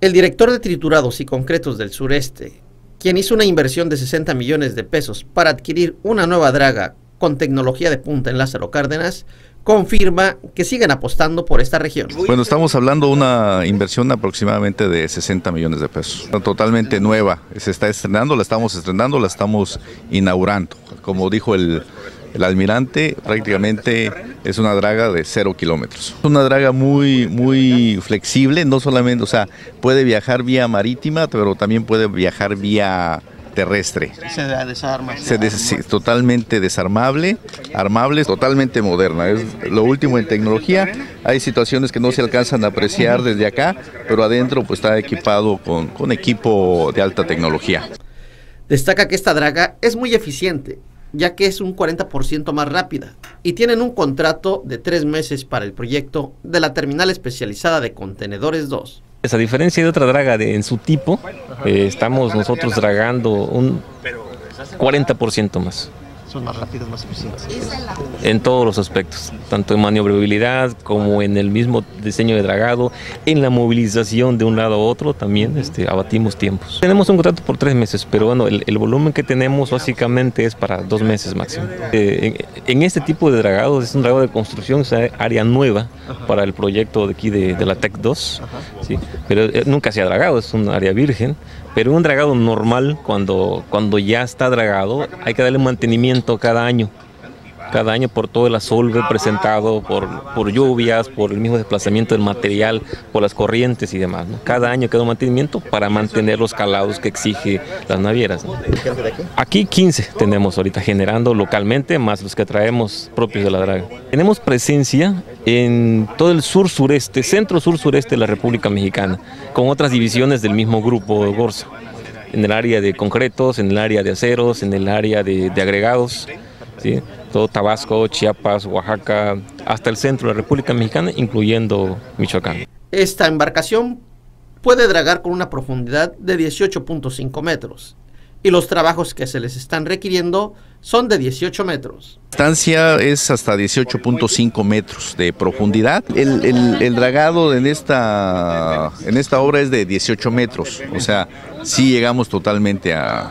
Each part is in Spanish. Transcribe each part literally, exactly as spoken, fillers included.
El director de Triturados y Concretos del Sureste, quien hizo una inversión de sesenta millones de pesos para adquirir una nueva draga con tecnología de punta en Lázaro Cárdenas, confirma que siguen apostando por esta región. Bueno, estamos hablando de una inversión aproximadamente de sesenta millones de pesos. Totalmente nueva, se está estrenando, la estamos estrenando, la estamos inaugurando. Como dijo el, el almirante, prácticamente es una draga de cero kilómetros. Es una draga muy, muy flexible, no solamente, o sea, puede viajar vía marítima, pero también puede viajar vía terrestre. Se desarma. Se des, sí, totalmente desarmable, armable, totalmente moderna. Es lo último en tecnología. Hay situaciones que no se alcanzan a apreciar desde acá, pero adentro pues está equipado con, con equipo de alta tecnología. Destaca que esta draga es muy eficiente, ya que es un cuarenta por ciento más rápida, y tienen un contrato de tres meses para el proyecto de la terminal especializada de contenedores dos. A diferencia de otra draga de, en su tipo, eh, estamos nosotros dragando un cuarenta por ciento más. Son más rápidos, más eficientes. En todos los aspectos, tanto en maniobrabilidad como en el mismo diseño de dragado, en la movilización de un lado a otro también este, abatimos tiempos. Tenemos un contrato por tres meses, pero bueno, el, el volumen que tenemos básicamente es para dos meses máximo. Eh, en, en este tipo de dragados, es un dragado de construcción, es una área nueva para el proyecto de aquí de, de la TEC dos, ¿sí? Pero eh, nunca se ha dragado, es un área virgen. Pero un dragado normal, cuando, cuando ya está dragado, hay que darle mantenimiento cada año. Cada año por todo el asolve presentado, por, por lluvias, por el mismo desplazamiento del material, por las corrientes y demás, ¿no? Cada año queda un mantenimiento para mantener los calados que exige las navieras, ¿no? Aquí quince tenemos ahorita generando localmente, más los que traemos propios de la draga. Tenemos presencia en todo el sur-sureste, centro-sur-sureste de la República Mexicana, con otras divisiones del mismo grupo Gorza, en el área de concretos, en el área de aceros, en el área de, de agregados, ¿sí? Todo Tabasco, Chiapas, Oaxaca, hasta el centro de la República Mexicana, incluyendo Michoacán. Esta embarcación puede dragar con una profundidad de dieciocho punto cinco metros y los trabajos que se les están requiriendo son de dieciocho metros. La distancia es hasta dieciocho punto cinco metros de profundidad. El, el, el dragado en esta, en esta obra es de dieciocho metros, o sea, sí llegamos totalmente a,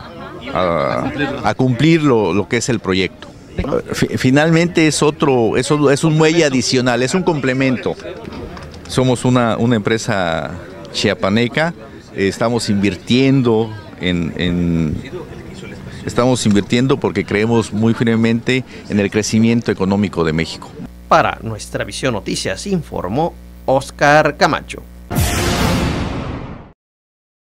a, a cumplir lo, lo que es el proyecto. Finalmente es otro, es, es un muelle adicional, es un complemento. Somos una, una empresa chiapaneca, estamos invirtiendo en, en estamos invirtiendo porque creemos muy firmemente en el crecimiento económico de México. Para Nuestra Visión Noticias informó Oscar Camacho.